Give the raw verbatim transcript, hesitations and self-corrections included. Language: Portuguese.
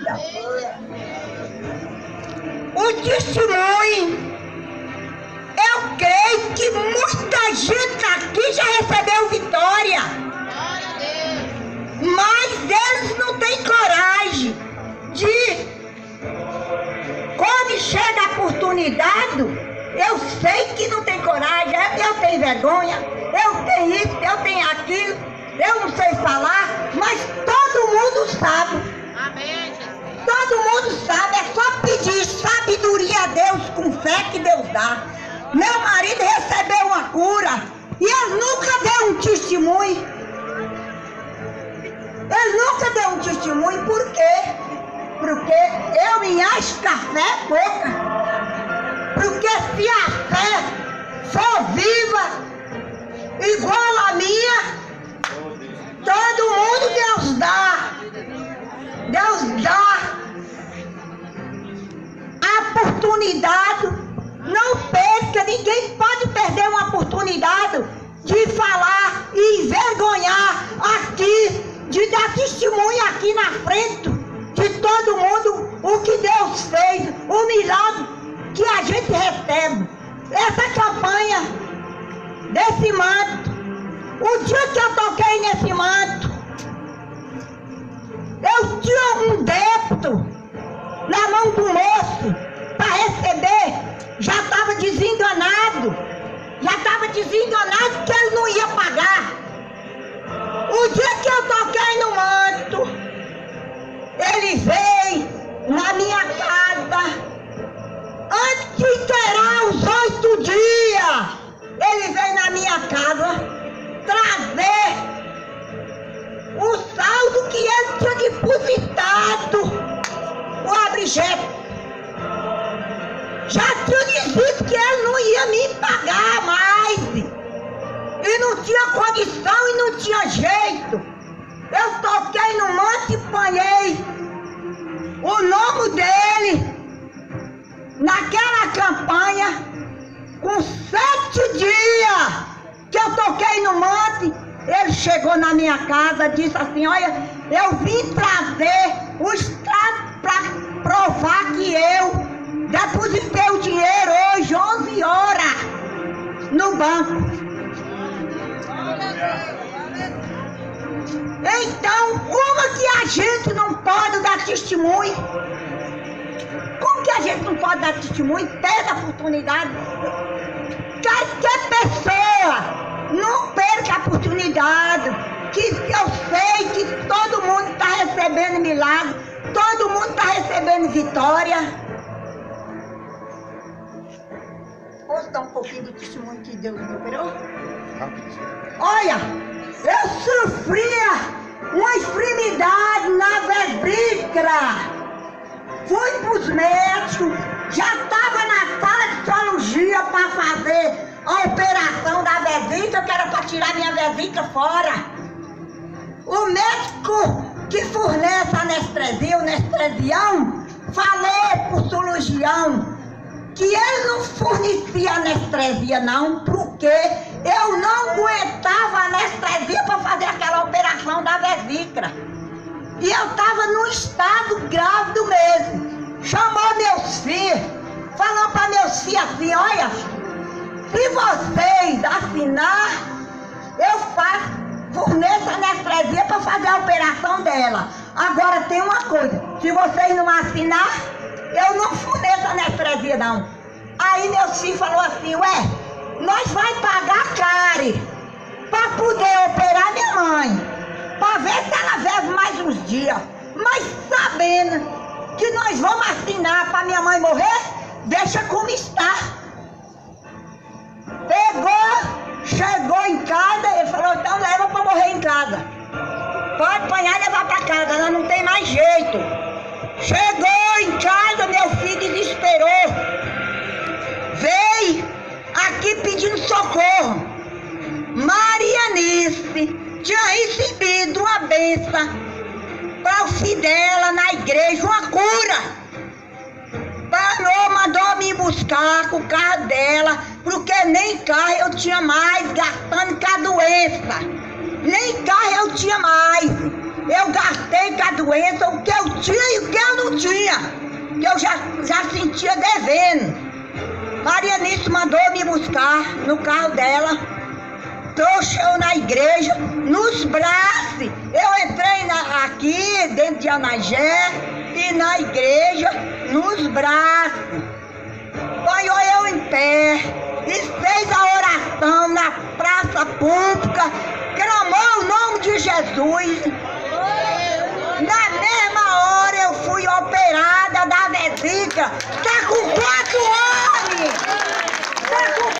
vida. O testemunho, eu creio que muita gente aqui já recebeu vitória, mas eles não têm coragem de, quando chega a oportunidade, eu sei que não tem coragem, eu tenho vergonha, eu tenho isso, eu tenho aquilo, eu não sei falar, mas todo mundo sabe. Amém, Jesus. Todo mundo sabe, é só pedir sabedoria a Deus com fé que Deus dá. Meu marido recebeu uma cura e ele nunca deu um testemunho. Ele nunca deu um testemunho, por quê? Porque eu me acho que a fé é pouca. Porque se a fé for viva, igual a minha, todo mundo Deus dá. Deus dá a oportunidade. Não perca, ninguém pode perder uma oportunidade de falar e envergonhar aqui, de dar testemunho aqui na frente de todo mundo o que Deus fez, o milagre que a gente recebe. Essa campanha desse manto, o dia que eu toquei nesse manto, eu tinha um débito na mão do moço para receber, já estava desenganado, já estava desenganado que ele não ia pagar. O dia que eu toquei no manto, ele veio na minha casa, antes de inteirar os oito dias, ele veio na minha casa trazer o saldo que ele tinha depositado, o objeto. Já tinha dito que ele não ia me pagar mais. E não tinha condição e não tinha jeito. Eu toquei no manto e panhei o nome dele naquela campanha. Com sete dias que eu toquei no manto, ele chegou na minha casa e disse assim: olha, eu vim trazer o extrato para provar que eu depositei o dinheiro hoje, onze horas, no banco. Então, como que a gente não pode dar testemunho? Como que a gente não pode dar testemunho? Perde a oportunidade. Qualquer pessoa não perca a oportunidade. Que eu sei que todo mundo está recebendo milagre, todo mundo está recebendo vitória. Posso dar um pouquinho do testemunho que Deus me operou? Olha, eu sofria uma enfermidade na vesícula. Fui para os médicos, já estava na sala de cirurgia para fazer a operação da vesícula, que era para tirar minha vesícula fora. O médico que fornece anestesia, o anestesião, falei para o cirurgião que ele não fornecia anestesia não, porque eu não aguentava anestesia para fazer aquela operação da vesícula. E eu estava num estado grávido mesmo. Chamou meus filhos, falou para meus filhos assim: olha, se vocês assinar, eu faço, forneço anestesia para fazer a operação dela. Agora tem uma coisa, se vocês não assinar, eu não forneço anestesia não. Aí meu filho falou assim: ué, nós vai pagar caro para poder operar minha mãe, para ver se ela vive mais uns dias. Mas sabendo que nós vamos assinar para minha mãe morrer, deixa como está. Pegou, chegou em casa, ele falou: então leva para morrer em casa. Pode apanhar e levar para casa, ela não tem mais jeito. Chegou em casa, meu filho desesperou. Veio aqui pedindo socorro. Marianice tinha recebido uma benção para o filho dela na igreja, uma cura. Parou, mandou me buscar com o carro dela, porque nem carro eu tinha mais, gastando com a doença. Nem carro eu tinha mais. Eu gastei com a doença o que eu tinha e o que eu eu já, já sentia devendo. Maria Nisso mandou me buscar no carro dela, trouxe eu na igreja, nos braços. Eu entrei na, aqui dentro de Anagé e na igreja, nos braços. Banhou eu em pé e fez a oração na praça pública, clamou o nome de Jesus. Na mesma hora eu fui operada da vesícula. Tá com quatro